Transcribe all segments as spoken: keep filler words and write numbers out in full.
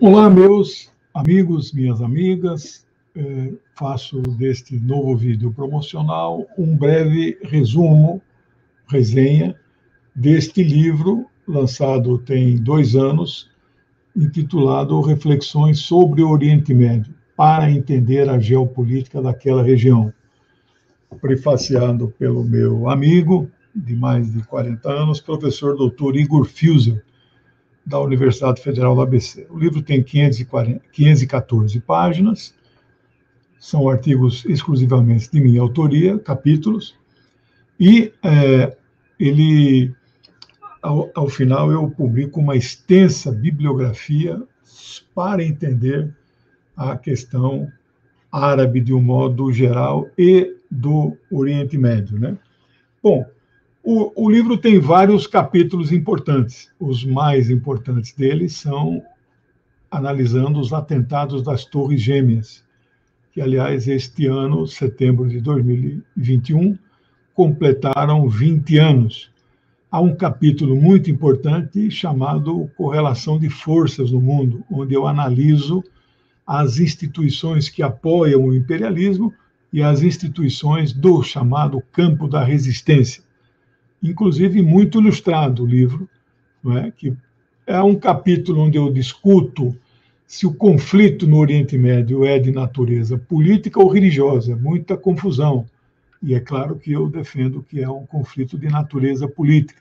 Olá, meus amigos, minhas amigas. Eh, faço deste novo vídeo promocional um breve resumo, resenha, deste livro, lançado tem dois anos, intitulado Reflexões sobre o Oriente Médio, para entender a geopolítica daquela região, prefaciado pelo meu amigo, de mais de quarenta anos, professor doutor Igor Fiuser, da Universidade Federal do A B C. O livro tem quinhentas e quatorze páginas, são artigos exclusivamente de minha autoria, capítulos, e é, ele, ao, ao final, eu publico uma extensa bibliografia para entender a questão árabe de um modo geral e do Oriente Médio, né? Bom, O, o livro tem vários capítulos importantes. Os mais importantes deles são analisando os atentados das Torres Gêmeas, que, aliás, este ano, setembro de dois mil e vinte e um, completaram vinte anos. Há um capítulo muito importante chamado Correlação de Forças no Mundo, onde eu analiso as instituições que apoiam o imperialismo e as instituições do chamado campo da resistência. Inclusive muito ilustrado o livro, não é? Que é um capítulo onde eu discuto se o conflito no Oriente Médio é de natureza política ou religiosa, muita confusão. E é claro que eu defendo que é um conflito de natureza política.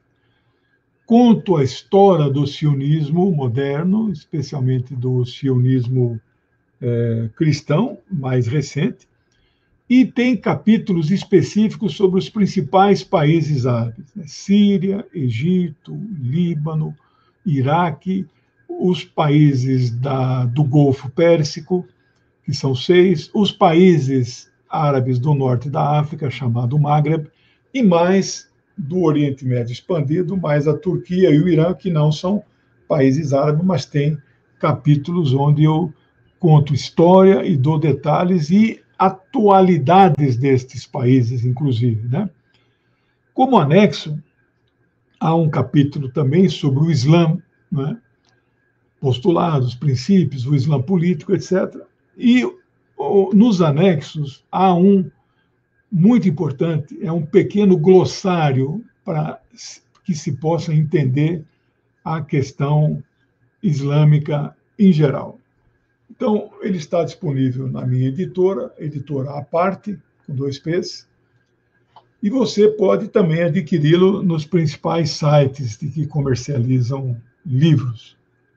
Conto a história do sionismo moderno, especialmente do sionismo é, cristão, mais recente, e tem capítulos específicos sobre os principais países árabes, né? Síria, Egito, Líbano, Iraque, os países da, do Golfo Pérsico, que são seis, os países árabes do norte da África, chamado Maghreb, e mais do Oriente Médio expandido, mais a Turquia e o Irã, que não são países árabes, mas tem capítulos onde eu conto história e dou detalhes e atualidades destes países, inclusive, né? Como anexo, há um capítulo também sobre o Islã, né? Postulados, princípios, o Islã político, etcétera. E nos anexos há um muito importante, é um pequeno glossário para que se possa entender a questão islâmica em geral. Então, ele está disponível na minha editora, editora à parte, com dois P's, e você pode também adquiri-lo nos principais sites de que comercializam livros.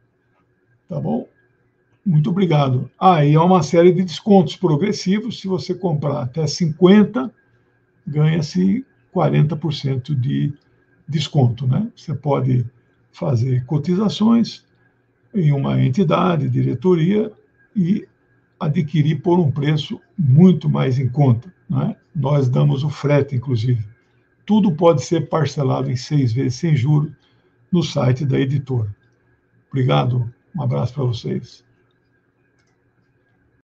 Tá bom? Muito obrigado. Ah, e há uma série de descontos progressivos. Se você comprar até cinquenta, ganha-se quarenta por cento de desconto, né? Você pode fazer cotizações em uma entidade, diretoria, e adquirir por um preço muito mais em conta, né? Nós damos o frete, inclusive. Tudo pode ser parcelado em seis vezes sem juros no site da editora. Obrigado, um abraço para vocês.